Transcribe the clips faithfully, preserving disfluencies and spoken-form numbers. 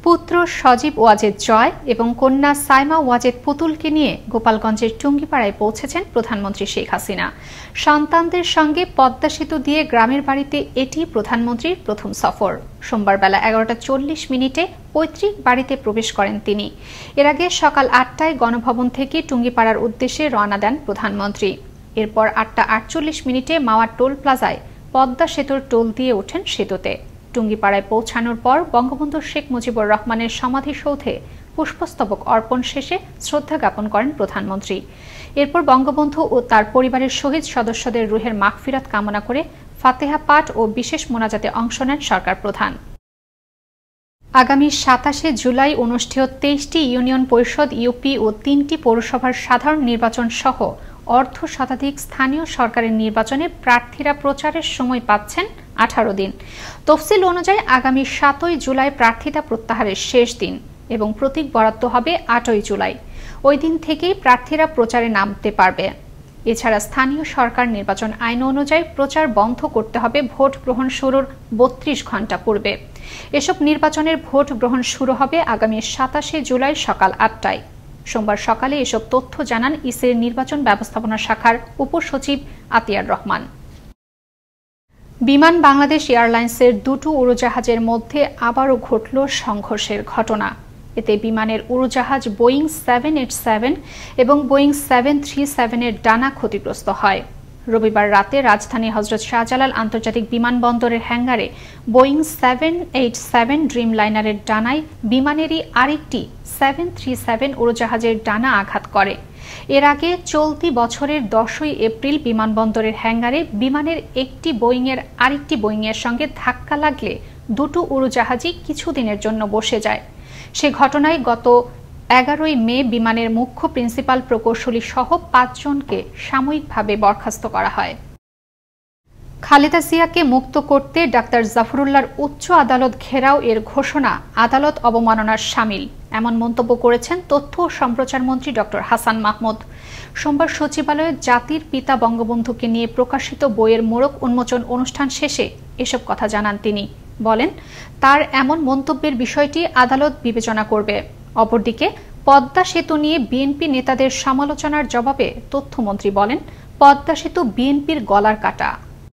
পুত্র সজীব ওয়াজেদ জয় এবং কন্যা সাইমা ওয়াজেদ পুতুলকে নিয়ে গোপালগঞ্জের টুঙ্গিপাড়ায় পৌঁছেছেন প্রধানমন্ত্রী শেখ হাসিনা। সন্তানদের সঙ্গে পদ্মা সেতু দিয়ে গ্রামের বাড়িতে এটি প্রধানমন্ত্রীর প্রথম সফর। সোমবার বেলা এগারোটা চল্লিশ মিনিটে পৈতৃক বাড়িতে প্রবেশ করেন তিনি। এর আগে সকাল আটটায় গণভবন থেকে টুঙ্গিপাড়ার উদ্দেশ্যে রওনা দেন প্রধানমন্ত্রী। এরপর আটটা আটচল্লিশ মিনিটে মাওয়া টোল প্লাজায় পদ্মা সেতুর টোল দিয়ে ওঠেন সেতুতে। টুঙ্গিপাড়ায় পৌঁছানোর পর বঙ্গবন্ধু শেখ মুজিবুর রহমানের সমাধিসৌধে পুষ্পস্তবক অর্পণ শেষে শ্রদ্ধা জ্ঞাপন করেন প্রধানমন্ত্রী। এরপর বঙ্গবন্ধু ও তার পরিবারের শহীদ সদস্যদের রুহের মাগফিরাত কামনা করে ফাতেহা পাঠ ও বিশেষ মোনাজাতে অংশ নেন সরকার প্রধান। আগামী সাতাশে জুলাই অনুষ্ঠেয় তেইশটি ইউনিয়ন পরিষদ, ইউপি ও তিনটি পৌরসভার সাধারণ নির্বাচন সহ অর্ধ শতাধিক স্থানীয় সরকারের নির্বাচনে প্রার্থীরা প্রচারের সময় পাচ্ছেন আঠারো দিন। তফসিল অনুযায়ী আগামী সাতই জুলাই প্রার্থিতা প্রত্যাহারের শেষ দিন এবং প্রতীক বরাদ্দ হবে আটই জুলাই। ওই দিন থেকেই প্রার্থীরা প্রচারে নামতে পারবে। এছাড়া স্থানীয় সরকার নির্বাচন আইন অনুযায়ী প্রচার বন্ধ করতে হবে ভোট গ্রহণ শুরুর বত্রিশ ঘণ্টা পূর্বে। এসব নির্বাচনের ভোট গ্রহণ শুরু হবে আগামী সাতাশে জুলাই সকাল আটটায়। সোমবার সকালে এসব তথ্য জানান ইসির নির্বাচন ব্যবস্থাপনা শাখার উপসচিব আতিয়ার রহমান। বিমান বাংলাদেশ এয়ারলাইন্সের দুটো উড়োজাহাজের মধ্যে আবারও ঘটল সংঘর্ষের ঘটনা। এতে বিমানের উড়োজাহাজ বোয়িং সেভেন এইট সেভেন এবং বোয়িং সেভেন থ্রি সেভেন এর ডানা ক্ষতিগ্রস্ত হয়। রবিবার রাতে রাজধানী হজরত শাহজালাল আন্তর্জাতিক বিমানবন্দরের হ্যাঙ্গারে বোয়িং সেভেন এইট সেভেন ড্রিম লাইনারের ডানায় বিমানেরই আরেকটি সেভেন থ্রি সেভেন উড়োজাহাজের ডানা আঘাত করে। এর আগে চলতি বছরের দশই এপ্রিল বিমানবন্দরের হ্যাঙ্গারে বিমানের একটি বোয়িংয়ের আরেকটি বোয়িংয়ের সঙ্গে ধাক্কা লাগলে দুটো উড়োজাহাজই কিছুদিনের জন্য বসে যায়। সে ঘটনায় গত এগারোই মে বিমানের মুখ্য প্রিন্সিপাল প্রকৌশলী সহ পাঁচজনকে সাময়িকভাবে বরখাস্ত করা হয়। খালেদা জিয়াকে মুক্ত করতে ডাক্তার জাফরুল্লাহর উচ্চ আদালত ঘেরাও এর ঘোষণা আদালত অবমাননার শামিল, এমন মন্তব্য করেছেন তথ্য ও সম্প্রচার মন্ত্রী ডক্টর হাসান মাহমুদ। সোমবার সচিবালয়ে জাতির পিতা বঙ্গবন্ধুকে নিয়ে প্রকাশিত বইয়ের মোড়ক উন্মোচন অনুষ্ঠান শেষে এসব কথা জানান তিনি। বলেন, তার এমন মন্তব্যের বিষয়টি আদালত বিবেচনা করবে। অপরদিকে পদ্মা সেতু নিয়ে বিএনপি নেতাদের সমালোচনার জবাবে তথ্যমন্ত্রী বলেন, পদ্মা সেতু বিএনপির গলার কাটা।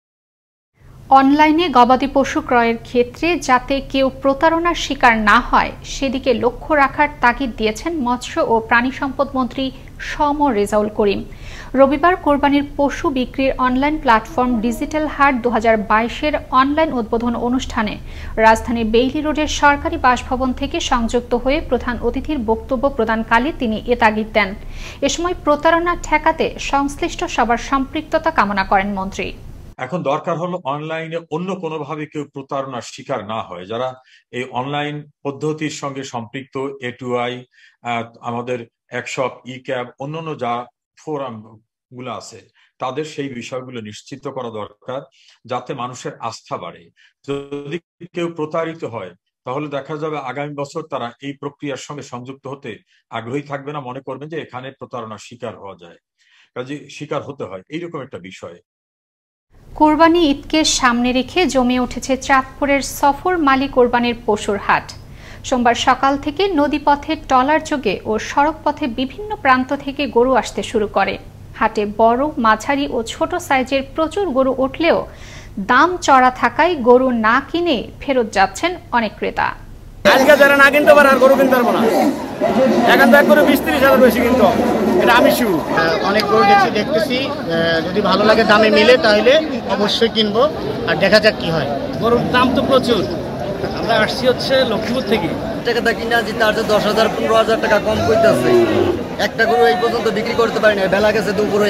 অনলাইনে গবাদি পশু ক্রয়ের ক্ষেত্রে যাতে কেউ প্রতারণার শিকার না হয় সেদিকে লক্ষ্য রাখার তাগিদ দিয়েছেন মৎস্য ও প্রাণী সম্পদ মন্ত্রী সম রেজাউল করিম। রবিবার কোরবানির পশু বিক্রির অনলাইন প্ল্যাটফর্ম ডিজিটাল হাট দু হাজার বাইশের অনলাইন উদ্বোধন অনুষ্ঠানে রাজধানীর বেইলি রোডের সরকারি বাসভবন থেকে সংযুক্ত হয়ে প্রধান অতিথির বক্তব্য প্রদানকালে তিনি এ তাগিদ দেন। এ সময় প্রতারণা ঠেকাতে সংশ্লিষ্ট সবার সম্পৃক্ততা কামনা করেন মন্ত্রী। এখন দরকার হলো অনলাইনে অন্য কোনোভাবে কেউ প্রতারণার শিকার না হয়। যারা এই অনলাইন পদ্ধতির সঙ্গে সম্পৃক্ত, এ টু আই, আমাদের একশপ, ই ক্যাব, অন্যান্য যা ফোরাম গুলো আছে, তাদের সেই বিষয়গুলো নিশ্চিত করা দরকার যাতে মানুষের আস্থা বাড়ে। যদি কেউ প্রতারিত হয় তাহলে দেখা যাবে আগামী বছর তারা এই প্রক্রিয়ার সঙ্গে সংযুক্ত হতে আগ্রহী থাকবে না, মনে করবেন যে এখানে প্রতারণার শিকার হওয়া যায়, কাজে শিকার হতে হয়, এইরকম একটা বিষয়। কোরবানি ঈদকে সামনে রেখে জমে উঠেছে চাঁদপুরের সফর মালি কোরবানির পশুর হাট। সোমবার সকাল থেকে নদীপথে ট্রলার যোগে ও সড়ক পথে বিভিন্ন প্রান্ত থেকে গরু আসতে শুরু করে। হাটে বড়, মাঝারি ও ছোট সাইজের প্রচুর গরু উঠলেও দাম চড়া থাকায় গরু না কিনে ফেরত যাচ্ছেন অনেক ক্রেতা। আজকে যারা না কিনতে পারে আর গরু কিনতে পারবো না, এখন তো এক করে বিশ ত্রিশ হাজার বেশি কিনতো, এটা আমি শুরু অনেক গরু দেখছি দেখতেছি যদি ভালো লাগে দামে মিলে তাহলে অবশ্যই কিনবো, আর দেখা যাক কি হয়। গরুর দাম তো প্রচুর। আমরা আসছি হচ্ছে লক্ষ্মীপুর থেকে, টাকাটা কিনা যে তার দশ হাজার পনেরো হাজার টাকা কম করতেছে। একটা গরু এই পর্যন্ত বিক্রি করতে পারি না, বেলা গেছে দুপুরে।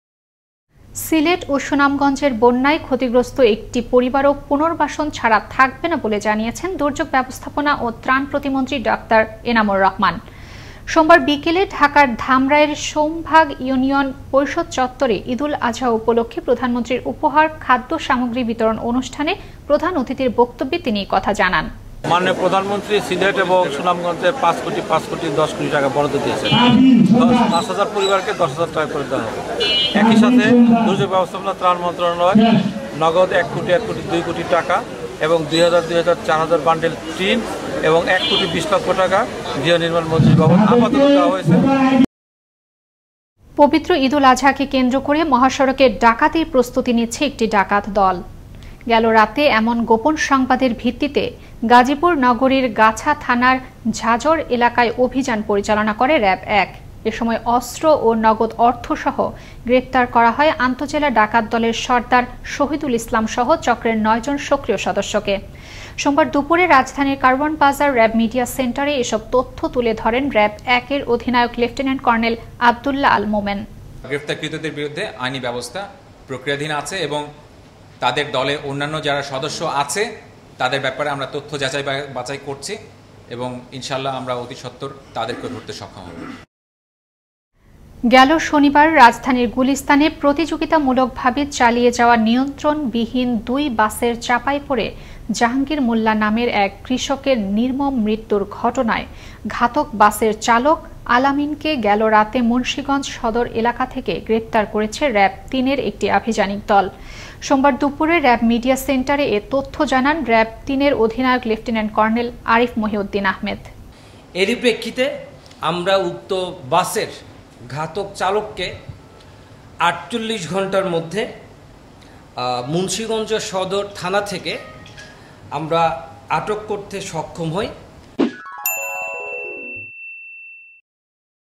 সিলেট ও সুনামগঞ্জের বন্যায় ক্ষতিগ্রস্ত একটি পরিবারও পুনর্বাসন ছাড়া থাকবে না বলে জানিয়েছেন দুর্যোগ ব্যবস্থাপনা ও ত্রাণ প্রতিমন্ত্রী ডাক্তার এনামুর রহমান। সোমবার বিকেলে ঢাকার ধামরাইয়ের সোমভাগ ইউনিয়ন পরিষদ চত্বরে ঈদুল আজহা উপলক্ষে প্রধানমন্ত্রীর উপহার খাদ্য সামগ্রী বিতরণ অনুষ্ঠানে প্রধান অতিথির বক্তব্যে তিনি এই কথা জানান। মাননীয় প্রধানমন্ত্রী সিলেট এবং সুনামগঞ্জে পাঁচ কোটি পাঁচ কোটি দশ কোটি টাকা বরাদ্দ দিয়েছেন। পাঁচ হাজার পরিবারকে দশ হাজার টাকা করে দেওয়া হবে। একই সাথে দুর্যোগ ব্যবস্থাপনা ত্রাণ মন্ত্রণালয় নগদ এক কোটি এক কোটি দুই কোটি টাকা এবং দুই হাজার দুই হাজার চার হাজার বান্ডেল টিন এবং এক কোটি বিশ লক্ষ টাকা গৃহ নির্মাণ মজুরি ভবন আপাতত দেওয়া হয়েছে। পবিত্র ঈদুল আজহাকে কেন্দ্র করে মহাসড়কে ডাকাতির প্রস্তুতি নিচ্ছে একটি ডাকাত দল। গেল রাতে এমন গোপন সংবাদের ভিত্তিতে গাজীপুর নগরীর গাছা থানার ঝাজর এলাকায় অভিযান পরিচালনা করে র্যাব এক। এ সময় অস্ত্র ও নগদ অর্থসহ গ্রেপ্তার করা হয় আন্তজেলা ডাকাত দলের সর্দার শহীদুল ইসলাম সহ চক্রের নয়জন সক্রিয় সদস্যকে। সোমবার দুপুরে রাজধানীর কারওয়ান বাজার র্যাব মিডিয়া সেন্টারে এসব তথ্য তুলে ধরেন র্যাব একের অধিনায়ক লেফটেন্যান্ট কর্নেল আবদুল্লাহ আল মোমেন। গ্রেফতারকৃতদের বিরুদ্ধে আইনি ব্যবস্থা প্রক্রিয়াধীন আছে এবং তাদের দলে অন্যান্য যারা সদস্য আছে তাদের ব্যাপারে আমরা তথ্য যাচাই বাছাই করছি এবং ইনশাল্লাহ আমরা অতি সত্বর তাদেরকে ধরতে সক্ষম হব। গেল শনিবার রাজধানীর গুলিস্তানে প্রতিযোগিতামূলকভাবে চালিয়ে যাওয়া নিয়ন্ত্রণবিহীন দুই বাসের চাপায় পড়ে জাহাঙ্গীর মোল্লা নামের এক কৃষকের নির্মম মৃত্যুর ঘটনায় ঘাতক বাসের চালক আলামিনকে গেল রাতে মুন্সিগঞ্জ সদর এলাকা থেকে গ্রেপ্তার করেছে র্যাব তিনের একটি আভিযানিক দল। সোমবার দুপুরে র্যাব মিডিয়া সেন্টারে এ তথ্য জানান র্যাব তিনের অধিনায়ক লেফটেন্যান্ট কর্নেল আরিফ মহিউদ্দিন আহমেদ। এরই প্রেক্ষিতে আমরা উক্ত বাসের ঘাতক চালককে আটচল্লিশ ঘন্টার মধ্যে মুন্সিগঞ্জ সদর থানা থেকে আমরা আটক করতে সক্ষম হই।